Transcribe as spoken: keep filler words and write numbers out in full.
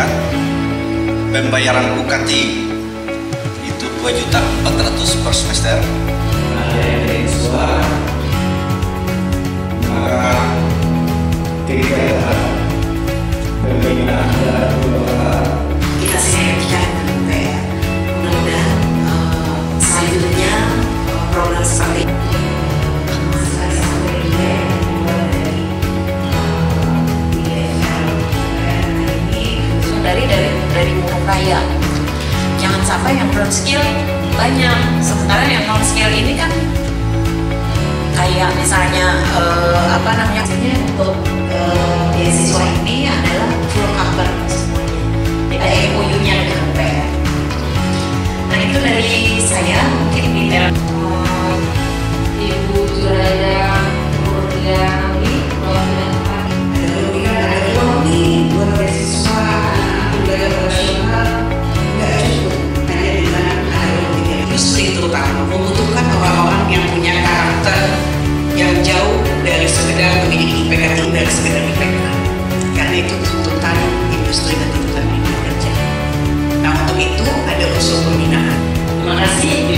pendidikan, pembayaran U K T itu dua juta empat ratus per semester. Ada yang beasiswa, maka kegiatan pembinaan dan pengembangan kita segera bicara dengan U P R. Mudah-mudahan uh, selanjutnya uh, program seperti dari dari dari umum kaya. Jangan sampai yang belum skill banyak, sementara yang non skill ini kan kayak misalnya uh, apa namanya untuk uh, beasiswa ini adalah full cover semuanya, tidak M O U-nya dengan U P R. Nah itu dari saya mungkin detail. Uh, Ibu Juraya Nurlia Nami, Ada logika, ada ekonomi, buat beasiswa budaya nasional nggak cukup hanya di mana ada logika. Industri terutama membutuhkan orang-orang yang punya karakter yang jauh dari sekedar memiliki I P K, dari sekedar I P K, karena itu tuntutan industri dan tuntutan dunia kerja. Nah untuk itu ada unsur pembinaan. terima kasih.